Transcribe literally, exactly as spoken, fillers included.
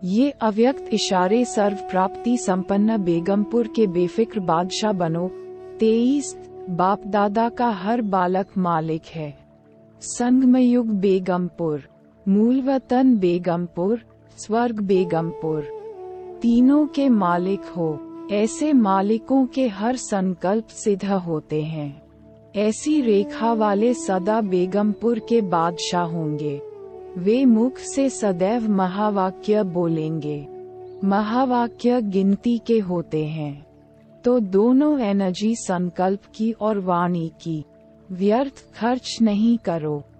ये अव्यक्त इशारे सर्व प्राप्ति संपन्न बेगमपुर के बेफिक्र बादशाह बनो। तेईस बाप दादा का हर बालक मालिक है। संगमयुग बेगमपुर, मूल वतन बेगमपुर, स्वर्ग बेगमपुर, तीनों के मालिक हो। ऐसे मालिकों के हर संकल्प सिद्ध होते हैं। ऐसी रेखा वाले सदा बेगमपुर के बादशाह होंगे। वे मुख से सदैव महावाक्य बोलेंगे। महावाक्य गिनती के होते हैं, तो दोनों एनर्जी संकल्प की और वाणी की। व्यर्थ खर्च नहीं करो।